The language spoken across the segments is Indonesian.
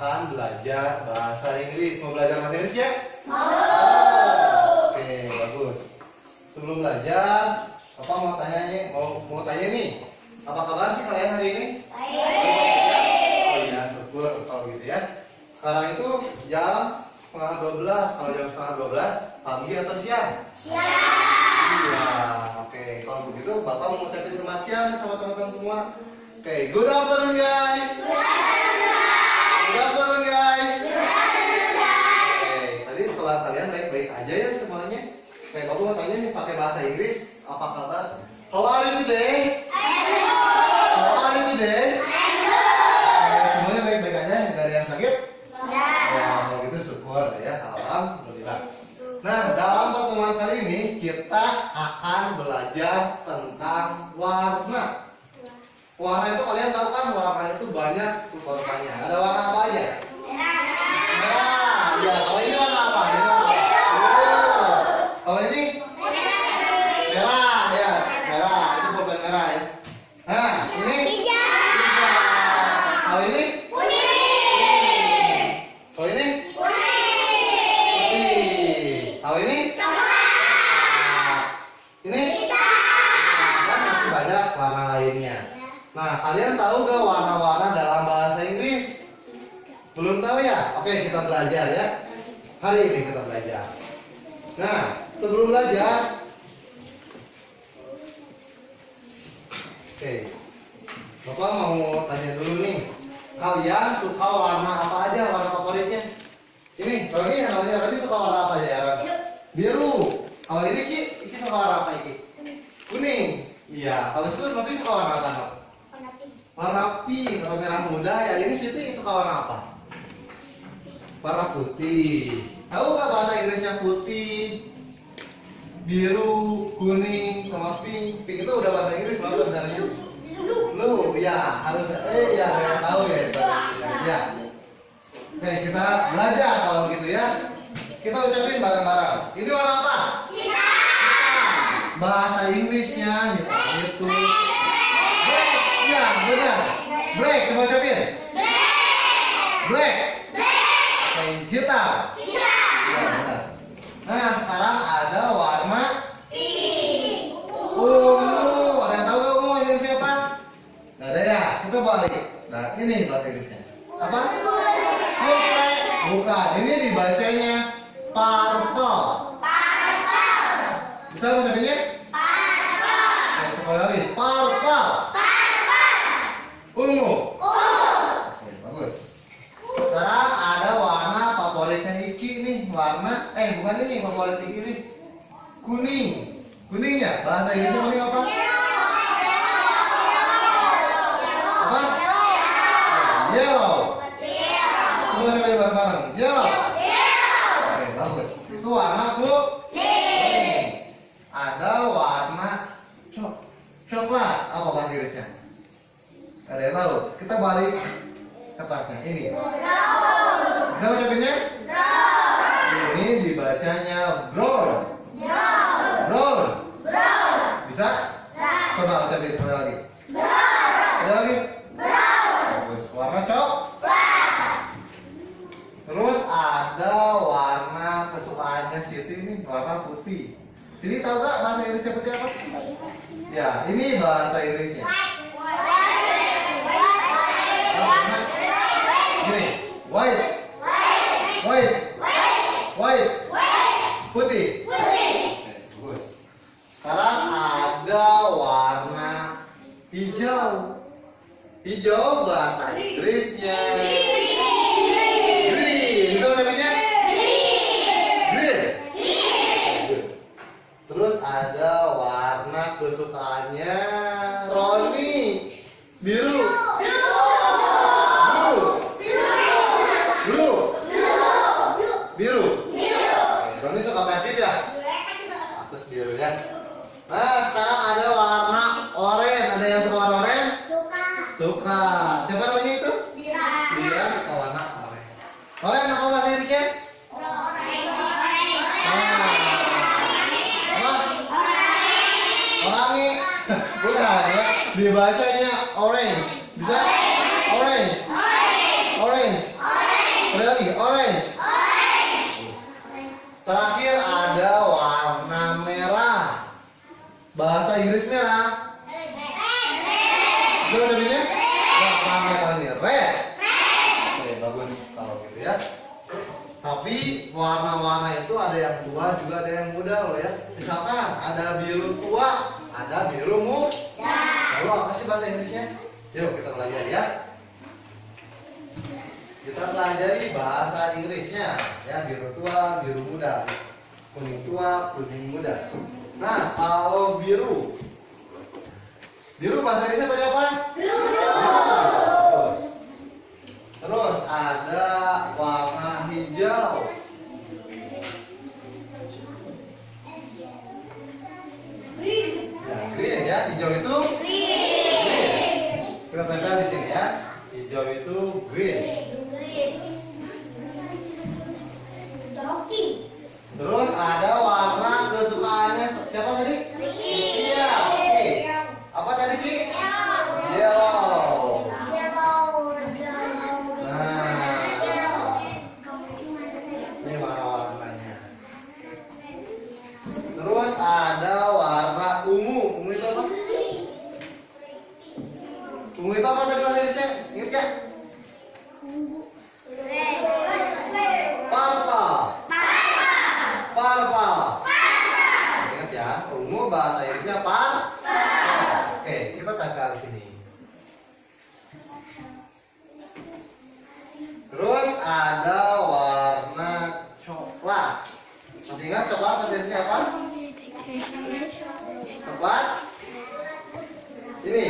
akan belajar bahasa Inggris. Mau belajar bahasa Inggris ya? Oke, bagus. Sebelum belajar, Papa mau tanya nih. Apa kabar sih kalian hari ini? Baik. Oh iya, syukur kalau gitu ya. Sekarang itu jam 11:30. Kalau jam 11:30 pagi atau siang? Siang. Iya, oke. Kalau begitu Bapak mau ucapin selamat siang sama teman-teman semua. Oke, good afternoon guys. Good afternoon guys. Oke, tadi sekolah kalian baik-baik aja ya semuanya. Oke, Bapak mau tanya nih pakai bahasa Inggris. Apa kabar? How are you today? How are you today? Semuanya baik-baik aja, nggak ada yang sakit? Ya, kalau gitu syukur ya, alhamdulillah. Nah, dalam pertemuan kali ini kita akan belajar tentang warna. Warna itu kalian tahu kan, warna itu banyak warnanya. Ada warna apa aja? Merah. Ya, kalau ini warna apa? Ini warna apa? Kalau ini? Merah, ya. Merah, itu pulpen merah ya. Nah, ini? Hijau. Kalau ini? Kuning. Kalau ini? Putih. Kalau ini? Ini? Dan masih banyak warna lainnya. Nah, kalian tahu gak warna-warna dalam bahasa Inggris? Belum tahu ya? Oke, kita belajar ya. Hari ini kita belajar. Nah, sebelum belajar, oke, Bapak mau tanya dulu nih. Kalian suka warna apa aja? Warna favoritnya? Ini, Roni suka warna apa aja ya? Biru. Kalau ini Ki suka warna apa Ki? Kuning. Iya. Kalau itu Roni suka warna apa? Warna pink atau merah muda. Ya, ini Siti suka warna apa? Warna putih. Tahu nggak bahasa Inggrisnya putih, biru, kuning, sama pink? Pink itu udah bahasa Inggris loh sebenarnya. Blue, ya harus. Ya yang tahu ya. Ya. Oke, kita belajar kalau gitu ya. Kita ucapin bareng-bareng. Ini warna apa? Hitam. Bahasa Inggrisnya itu black. Ya, benar. Black, coba ucapin. Black. Oke, hitam. Ya, benar. Nah, sekarang ada warna ungu. Ada yang tahu nggak ungu ini siapa? Nggak ada ya? Kita balik. Nah, ini bahasa Inggrisnya. Apa? Bukan. Ini dibacanya purple. Bisa ucapinnya? Nah, sekali lagi. Purple. Ungu. Oke, bagus. Sekarang ada warna favoritnya Iki nih. Bukan ini favorit Iki nih. Kuning. Kuning ya? Bahasa Inggrisnya kuning apa? Apa? Yellow. Semua sekali bareng-bareng. Yellow. Oke, bagus. Itu warna kuning. Ada warna coklat. Apa bahasa Inggrisnya? Ada yang tahu? Kita balik kertasnya. Ini. Bisa ucapinnya? Ini dibacanya brown. Brown. Bisa? Coba ucapin sekali lagi. Ada lagi? Bagus. Warna coklat. Terus ada warna kesukaannya Siti nih, warna putih. Siti tahu gak bahasa Inggris seperti apa? Ya, ini bahasa Inggrisnya. Gini, white. Putih. Bagus. Sekarang ada warna hijau. Hijau bahasa Inggrisnya green. Bisa ucapinnya? Green. Terus ada warna kesukaannya Roni, biru. Biru. Roni suka Persib ya? Atas biru ya. Nah, sekarang ada warna oranye. Ada yang suka warna oranye? Suka. Siapa namanya itu? Dia suka warna oranye. Oranye apa bahasa Inggrisnya? Orange. Bukan ya. Dibahasanya orange. Bisa? Orange. nih? Orange. Terakhir ada warna merah. Bahasa Inggris merah. Coba jawabnya. Warna merah ini red. Oke, bagus kalau gitu ya. Tapi warna-warna itu ada yang tua juga ada yang muda loh ya. Misalkan ada biru tua, ada biru muda. Lalu apa sih bahasa Inggrisnya? Yuk kita belajar ya. Kita pelajari bahasa Inggrisnya ya, biru tua, biru muda, kuning tua, kuning muda. Nah, kalau biru bahasa Inggrisnya tadi apa? Terus ada warna hijau. Ya, green ya, hijau itu green. Kita tempel di sini ya. Hijau itu green. Terus ada warna kesukaannya siapa tadi? Iya, oke. Apa tadi Ki? Yellow. Nah, ini warna-warnanya. Terus ada warna ungu. Ungu itu apa? Ungu itu apa tadi bahasa Inggrisnya? Ingat ya? Purple. Ingat ya, ungu bahasa Inggrisnya purple. Oke, kita tempel di sini. Terus ada warna coklat. Masih ingat coklat bahasa Inggrisnya apa? Coklat. Ini.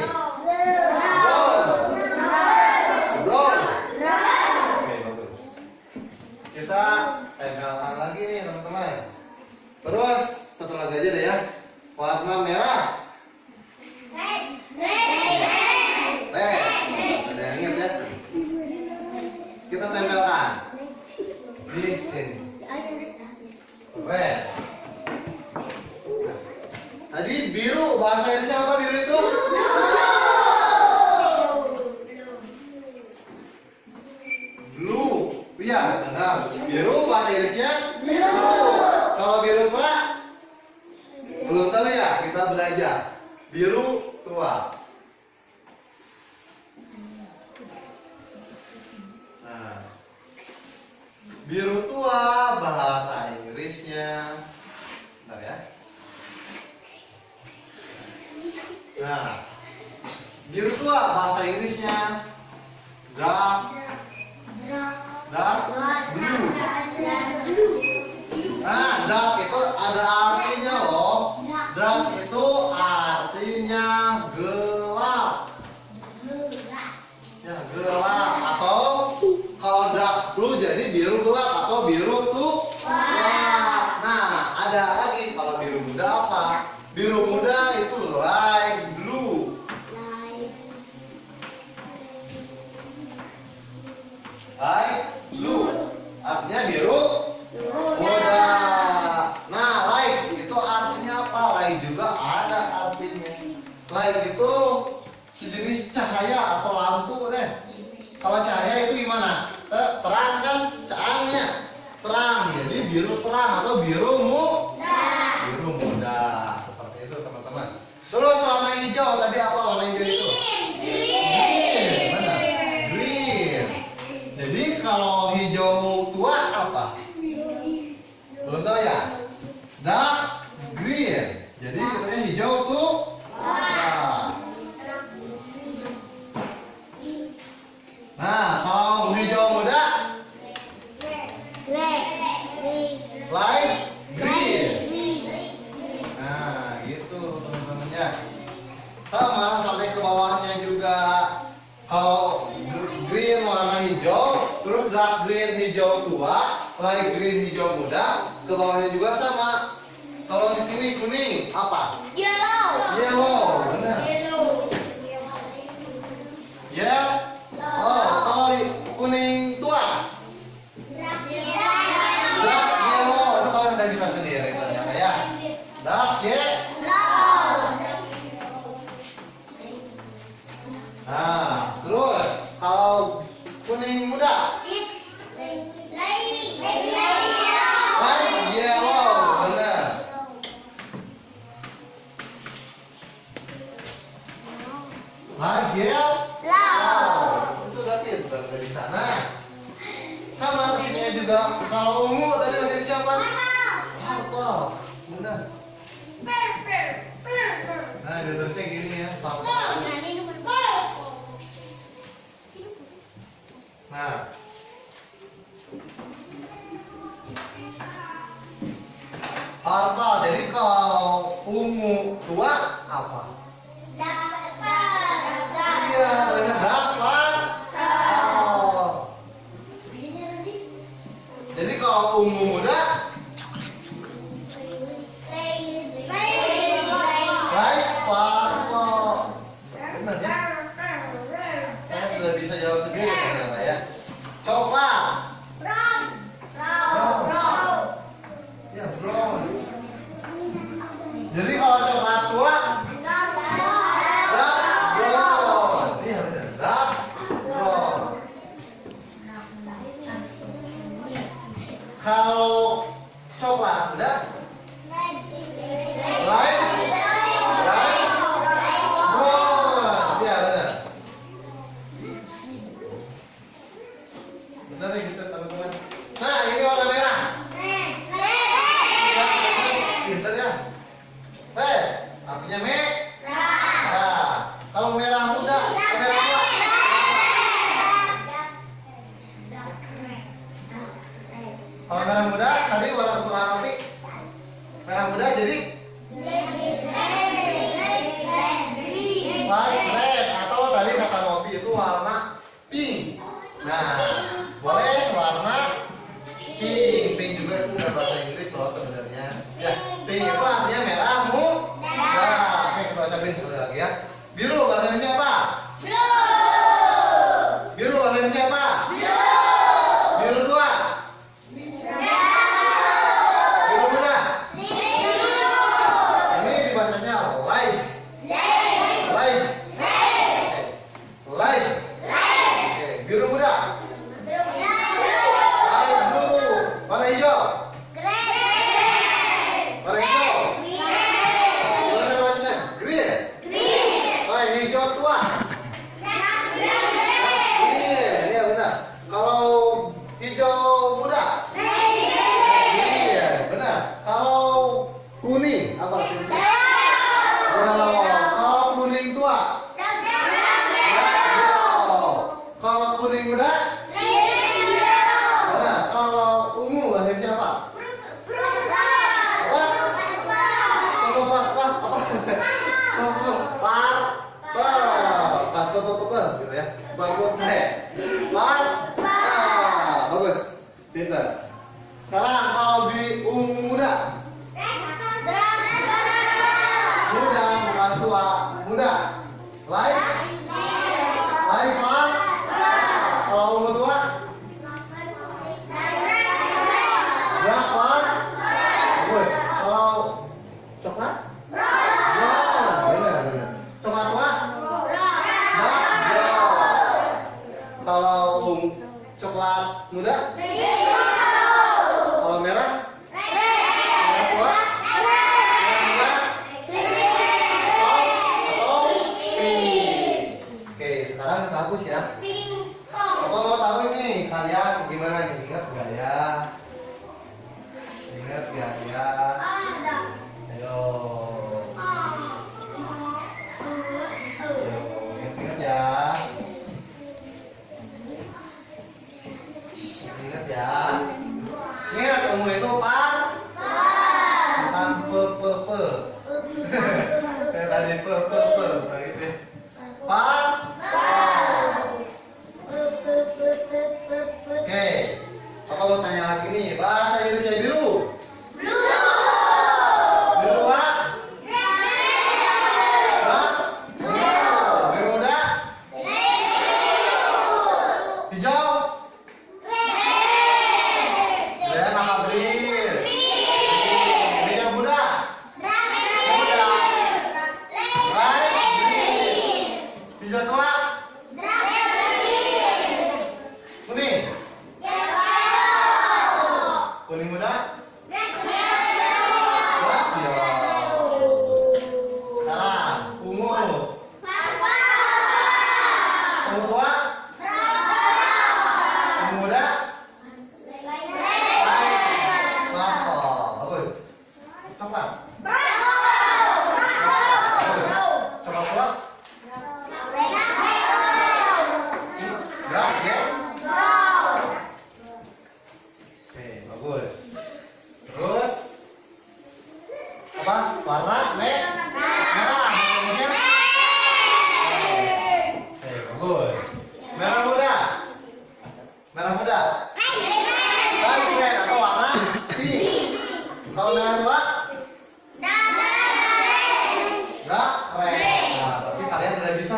Brown. Oke, bagus. Kita tempelkan lagi nih teman-teman. Terus satu lagi aja deh ya. Warna merah. Red. Ada yang ingat ya? Kita tempelkan di sini. Red. Tadi biru, bahasa Indonesia apa biru itu? Blue. Iya, benar. Biru bahasa Inggrisnya blue. Kalau biru tua belum tahu ya, kita belajar. Biru tua. Nah, biru tua bahasa Inggrisnya. Bentar ya. Nah, biru tua bahasa Inggrisnya dark blue. Nah, dark itu ada artinya loh. Dark itu artinya gelap. Ya, gelap. Atau kalau dark blue jadi biru gelap atau biru tua. Nah, ada lagi kalau biru muda apa? Biru muda itu light blue. Light blue artinya biru muda. Nah, light itu artinya apa? Light juga ada artinya. Light itu sejenis cahaya atau lampu deh. Kalau cahaya itu gimana? Terang kan? Cahayanya terang. Jadi biru terang atau biru muda. Biru muda. Seperti itu teman-teman. Terus warna hijau tadi apa warna hijau itu? Green. Benar. Green. Jadi kalau hijau tua apa? Belum tahu ya? Dark green. Jadi katanya hijau tuh. Nah, kalau hijau muda light green. Nah, gitu teman-temannya. Sama sampai ke bawahnya juga. Kalau green warna hijau, terus dark green hijau tua, light green hijau muda, ke bawahnya juga sama. Kalau di sini kuning apa? Yellow, benar. Ya. Oh, kalau kuning tua. Dark yellow, itu kalau udah bisa sendiri ternyata ya. Dark yellow. Nah, terus kalau kuning muda. Hijau. Itu udah pintar dari sana. Sama kesininya juga. Kalau ungu tadi masih siapa? Purple. Benar. Nah, terusnya gini ya. Nah. Purple. Jadi kalau ungu tua apa? Iya, benar. Dapat. Jadi kalau ungu muda, light purple. Benar ya? Saya sudah bisa jawab sendiri ternyata ya. Coklat. Ya, brown. Jadi kalau coklat tua, brown. Iya benar. Brown. Kalau coklat muda, light brown. Iya benar. Benar ya gitu teman-teman. Nah, ini warna merah. Pinter ya. Artinya merah. Kalau merah muda, merah tua. Kalau merah muda, tadi warna kesukaan kopi. Merah muda jadi light red, atau tadi kata Novi itu warna pink. Nah, boleh warna pink. Pink juga itu udah bahasa Inggris loh sebenarnya. Ya, pink itu artinya merah muda. Oke, kita ucapin sekali lagi ya. Biru bahasa siapa? Biru bahasa siapa? Biru tua. Biru muda. Ini dibacanya light. Light. Oke, biru muda. Light blue. Warna hijau. Warna hijau. Warna bacanya green. Oh, ini hijau tua. Iya, benar. Kalau hijau muda. Iya, benar. Kalau kuning apa artinya? Kalau kuning tua. Kalau kuning muda. Benar. Kalau ungu bahasa siapa? Gitu ya. Bagus. Pintar. Sekarang kalau di ungu muda. Muda bukan tua, muda. Light. Kalau ungu tua. Brown. Bagus. Kalau coklat. Benar. Coklat tua. Kalau coklat muda. Kalau merah. Merah tua. Atau pink. Oke, sekarang kita hapus ya. Apa mau tahu ini kalian gimana nih? Ingat gak ya? Ingat gak ya? Ayo. Ingat ya. Ingat ya. Ingat ungu itu bukan pe. Kayak tadi pe. Gitu. Oke. Apa mau tanya lagi nih? Bahasa Inggrisnya biru.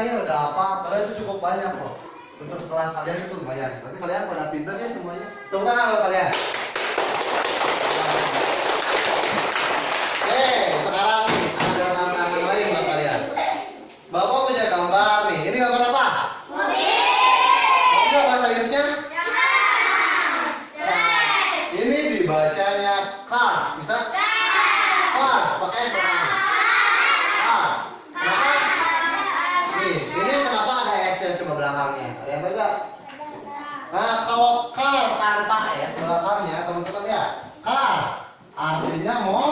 ya udah apa, padahal itu cukup banyak kok. Untuk sekelas kalian itu lumayan. Tapi kalian pada pintar ya semuanya. Tepuk tangan buat kalian. Oke, sekarang nih ada tantangan lain buat kalian. Bapak punya gambar nih. Ini gambar apa? Mobil. Mobil bahasa Inggrisnya? Cars. Ini dibacanya cars. Bisa? Cars. Pakai cars. Cars. Kenapa? Nih, ini kenapa ada S yang cuma belakangnya? Ada yang tahu nggak? Nah, kalau car tanpa S belakangnya, teman-teman ya, car artinya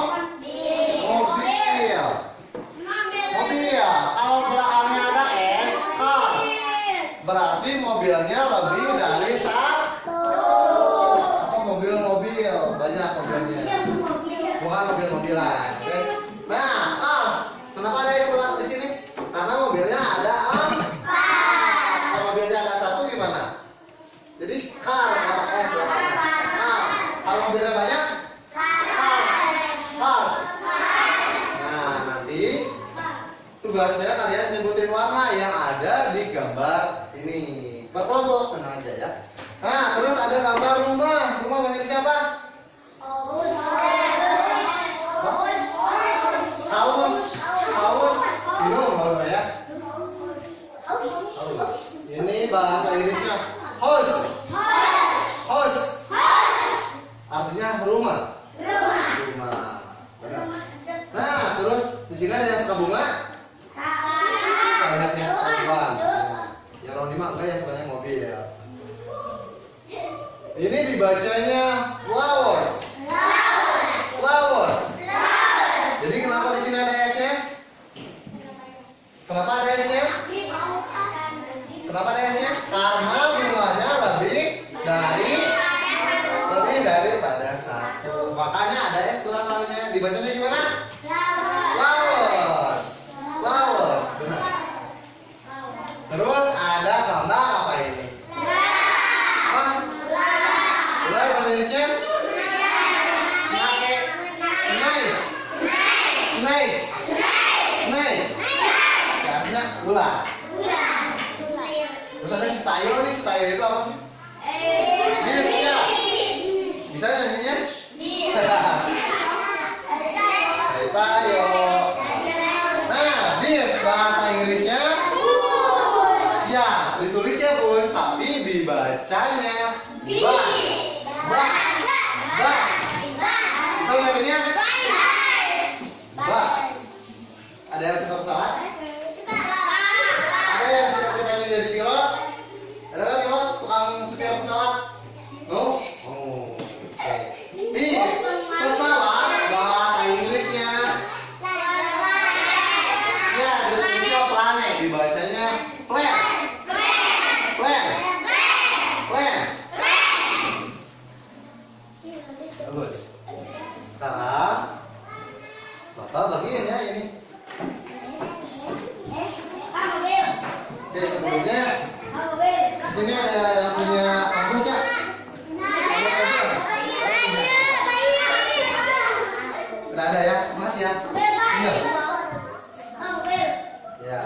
mobil. Mobil. Kalau belakangnya ada S, cars, berarti mobilnya lebih dari satu. Atau mobil-mobil, banyak mobilnya. Bukan mobil-mobilan. Oke? Nah, cars. Kenapa ada yang belakang di sini? Karena mobilnya ada empat. Kalau mobilnya ada satu gimana? Jadi car pakai S belakangnya. Nah, kalau mobilnya banyak, cars. Nah, nanti tugasnya kalian nyebutin warna yang ada di gambar ini. Berkelompok, tenang aja ya. Nah, terus ada gambar rumah. Rumah bahasa siapa? Haus. Haus. Minum baru ya. Haus. Ini bahasa Inggrisnya house. House. Artinya rumah. Rumah. Benar. Nah, terus di sini ada yang suka bunga. Banyaknya terbang. Ya Ronima enggak ya, sebenarnya mobil ya. Ini dibacanya flowers. Flowers. Jadi kenapa di sini ada S-nya? Kenapa ada S-nya? Kenapa ada S-nya? Karena bunganya lebih daripada satu. Makanya ada S belakangnya. Dibacanya gimana? Flowers. Flowers. Benar. Terus ada gambar apa ini? Apa? Ular bahasa Inggrisnya? Snake. Snake. Snake. Artinya ular. Terus ada setayo nih. Setayo itu apa sih? Bisa. Bisa nyanyinya? Setayo. Nah, bis bahasa Inggrisnya? Ya, ditulisnya bus, tapi dibacanya bus. Bus. Bus. So, namanya? Bus. Ada yang suka pesawat? Ada yang suka cita-cita jadi pilot? Ada kan pilot tukang supir pesawat? No? Oh, oke. Nih, pesawat bahasa Inggrisnya? Ya, ditulisnya planet, dibacanya plane. Plane. Plane. Bagus. Sekarang Bapak bagiin ya ini. Oke, sebelumnya sini ada yang punya kampus ya? Udah ada ya? Mas ya? Iya. Ya.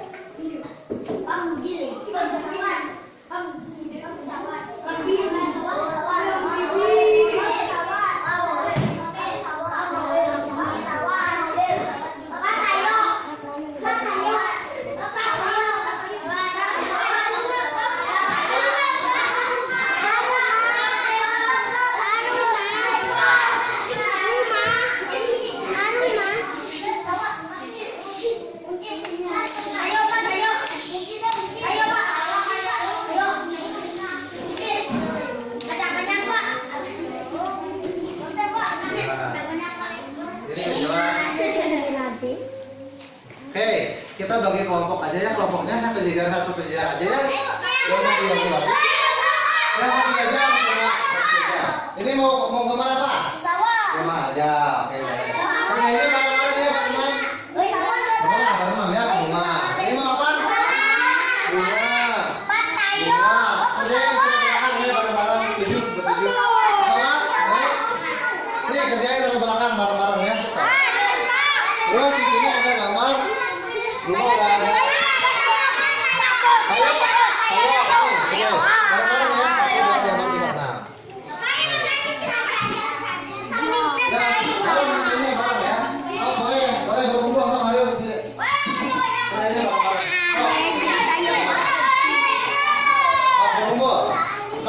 Oke, kita bagi kelompok aja ya. Kelompoknya satu jajar aja ya. Yang mau dibagi-bagi. Ya, satu jajar. Ini mau gambar apa? Pesawat. Gambar aja. Oke. Oke, ini bareng-bareng ya, teman-teman. Bareng-bareng ya, rumah. Ini mau apa? Bunga. Bunga. Oke, kita belakang ya, bareng-bareng. Tujuh, bertujuh. Pesawat. Ini kerjain ke belakang bareng-bareng ya. Terus di sini ada gambar rumah udah ada.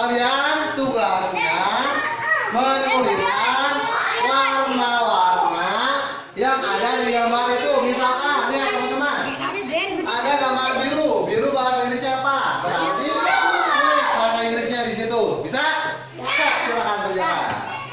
kalian tugasnya menuliskan warna-warna yang ada di gambar itu. Misalkan, lihat teman-teman, ada gambar biru. Biru bahasa Inggrisnya apa? Berarti bahasa Inggrisnya di situ. Bisa? Bisa. Silakan kerjakan.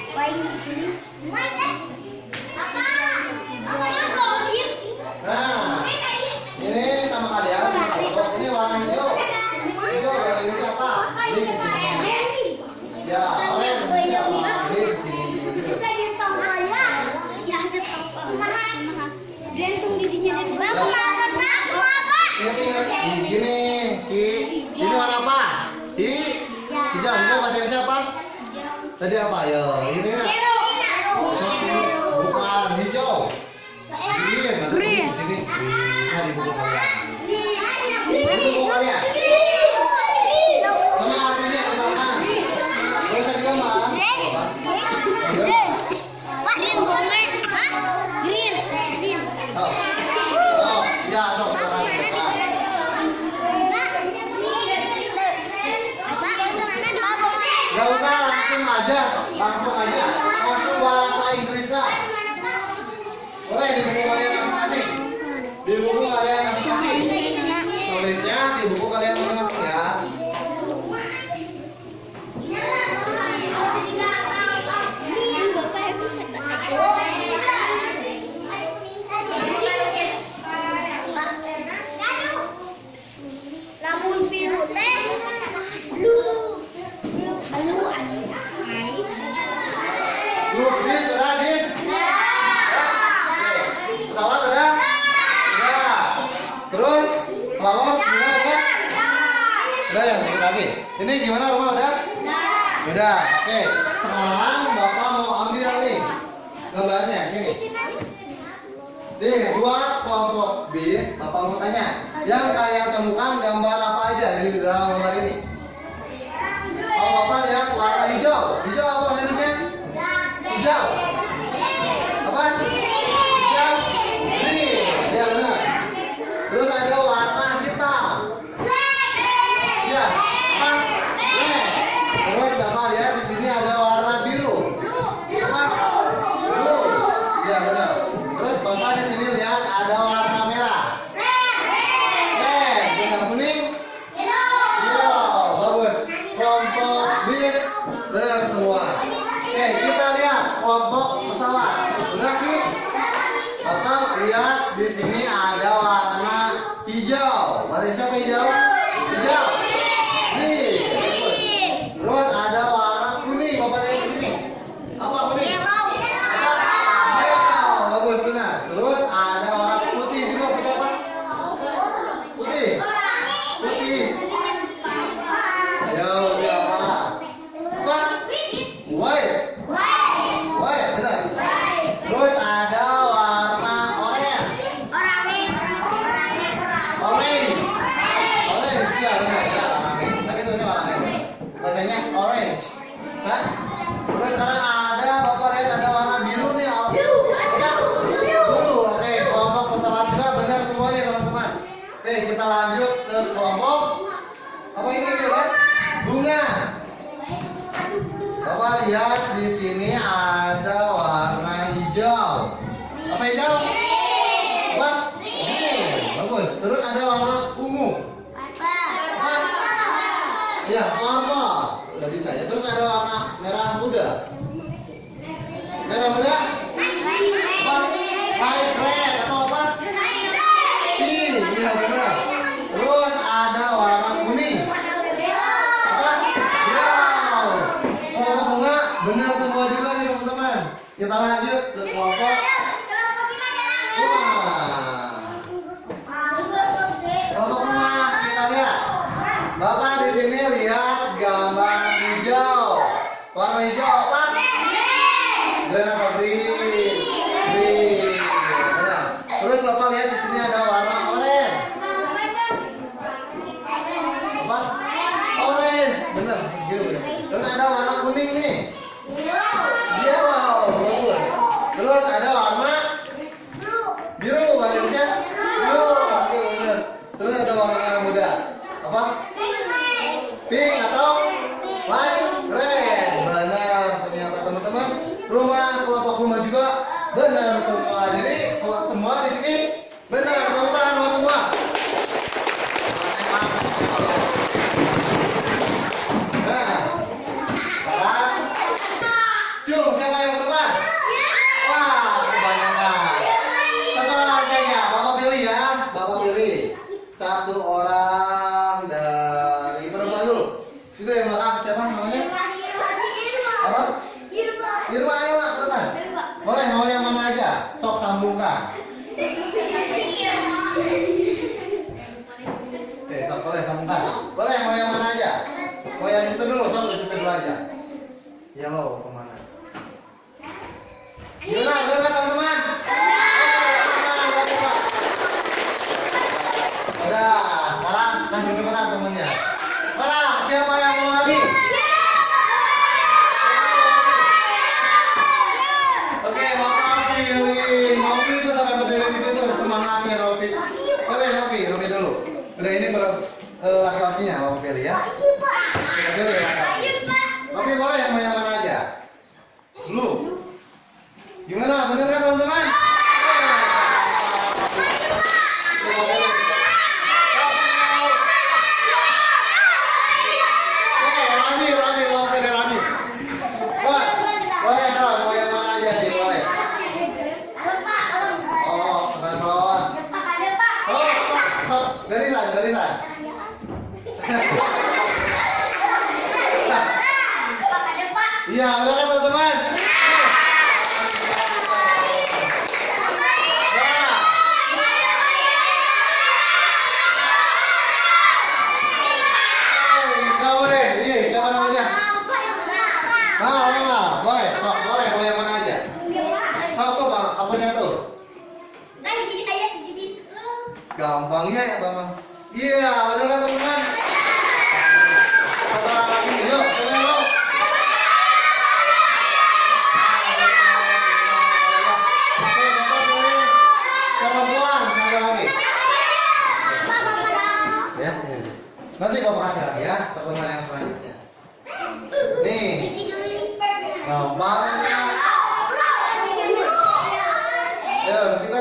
Nah, ini sama kalian. Ini warna hijau. Hijau bahasa Inggrisnya apa? Di sini. Ya, orange. Di sini. Ini warna apa? Hijau. Hijau bahasa Inggrisnya apa? Tadi apa? Ayo, ini bukan hijau. Green. Di sini. Nah, di buku kalian. Di buku kalian. Sama artinya misalkan. Kalau saya gambar. Ya, sok silakan. Gak usah, langsung aja bahasa Inggrisnya. Boleh di buku kalian masing-masing. Di buku kalian masing-masing. Tulisnya di buku kalian masing-masing ya. Bis, udah bis. Pesawat udah? Udah. Terus lawas bunga udah? Udah ya, sedikit lagi. Ini gimana rumah udah? Udah. Oke. Sekarang Bapak mau ambil nih gambarnya sini. Di dua kelompok bis, Bapak mau tanya. Yang kalian temukan gambar apa aja di dalam gambar ini? Kalau Bapak lihat warna hijau. Hijau apa jenisnya? Hijau. Apa? Hijau. Green. Ya benar. Terus ada warna hitam. Ya. Apa? Black. Terus Bapak lihat di sini ada warna biru. Apa? Blue. Ya benar. Terus Bapak di sini lihat ada warna merah. Red. Benar kuning? Yellow. Bagus. Kelompok bis benar semua. Oke, kita lihat kelompok pesawat. Udah sih? Bapak lihat di sini ada warna hijau. Warna siapa hijau? Hijau. Nih. Terus ada warna kuning. Bapak lihat di sini. Apa kuning? Yellow. Bagus benar. Terus ada warna putih juga. Putih apa? Putih. Putih. Ayo, putih apa? Apa? White. White, benar. Terus ada warna oranye. Orange. Orange, ya benar. Ya, orange. Tapi itu warna oranye. Bahasanya orange. Sah? Terus sekarang ada, Bapak lihat ada warna biru nih. Biru. Oke, kelompok pesawat juga benar semuanya teman-teman. Oke, kita lanjut ke kelompok apa ini kan? Bunga. Bapak lihat di sini ada warna hijau. Apa hijau? Apa? Bagus. Terus ada warna ungu. Apa? Ya, apa? Udah bisa ya. Terus ada warna merah muda. Merah muda? Apa? Light red atau apa? Pink. Iya benar. Terus ada warna kuning. Benar semua juga nih teman-teman. Kita lanjut ke kelompok. Kelompok rumah kita lihat. Bapak di sini lihat gambar hijau. Warna hijau apa? Green apa green? Green. Benar. Terus Bapak lihat di sini ada warna oranye. Apa? Orange. Benar. Gitu. Terus ada warna kuning nih. Yellow, bagus. Terus ada warna biru, baliknya biru. Oke, benar. Terus ada warna merah muda. Apa? Pink atau white? orang dari perempuan dulu. Itu yang belakang siapa namanya? Apa? Irma, ayo Mak, teman. Boleh mau yang mana aja? Sok sambungkan. Oke, sok boleh sambungkan. Boleh mau yang mana aja? Mau yang itu dulu, sok itu dulu aja. Ya lo kemana? Gimana, bener kan teman-teman? Udah, sekarang kasih kepada temennya. Sekarang siapa yang mau lagi? Oke, Novi itu sampai berdiri di situ semangatnya Novi. Oke, Novi dulu. Udah ini laki-lakinya mau pilih ya. Novi boleh yang mau yang mana aja? Lu. Gimana? Bener kan teman-teman? Garisan. Iya, benar kan teman-teman? Kamu deh, ini siapa namanya? Boleh, boleh mau yang mana aja? Tuh bang, apanya tuh? Gampang ya bang. Iya, benar kan teman-teman? Satu orang lagi, yuk, teman lo. Perempuan, satu lagi. Ya, nanti bapak kasih lagi ya, pertemuan yang selanjutnya. Nih, gampang. Ayo, kita.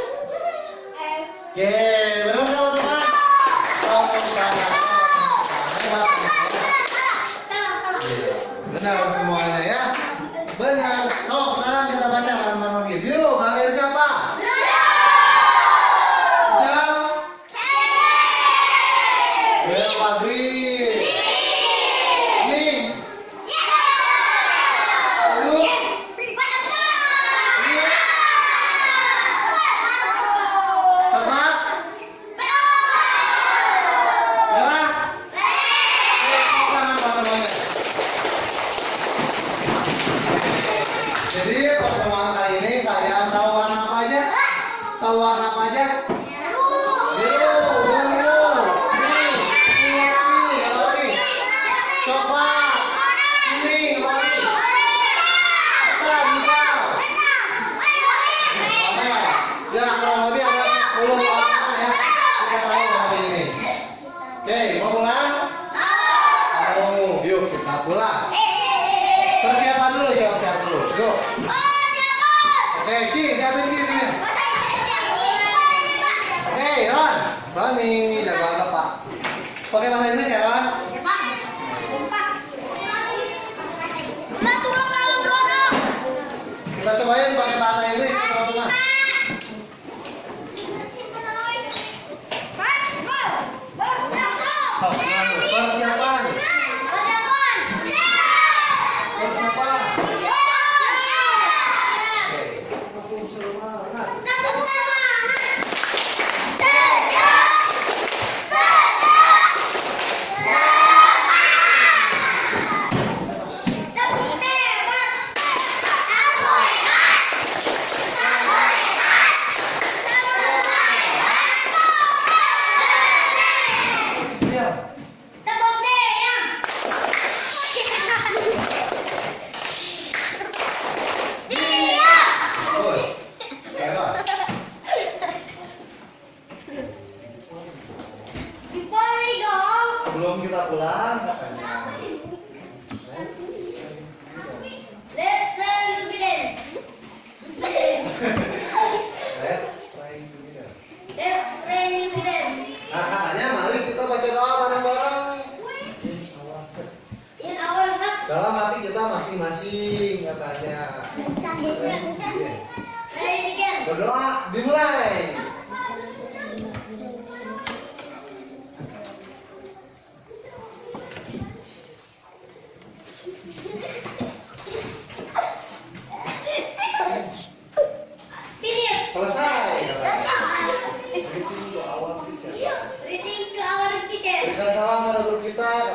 Oke, benar kan teman-teman? Benar semuanya ya. Benar. Sekarang kita baca bareng-bareng lagi. Biru, kalian siapa? Jam. Padri. Ini. Jadi pertemuan kali ini kalian tahu warna apa aja? Tahu warna apa aja? Biru, coklat, kuning, hijau. Ya kurang lebih ada 10 warna ya. Kita tahu warna ini. Oke, mau pulang? Yuk kita pulang. Persiapan dulu, siap-siap dulu. Yuk. Oke, Ki, siapin Ki sini. Oke, Ron. Ron nih, jago banget Pak. Pakai bahasa Inggris ya, Ron? Kita cobain pakai bahasa Inggris, teman-teman. Persiapan. Sebelum kita pulang katanya. Let's play together. Nah katanya mari kita baca doa bareng-bareng. Dalam hati kita masing-masing katanya. Berdoa dimulai. mana grup kita?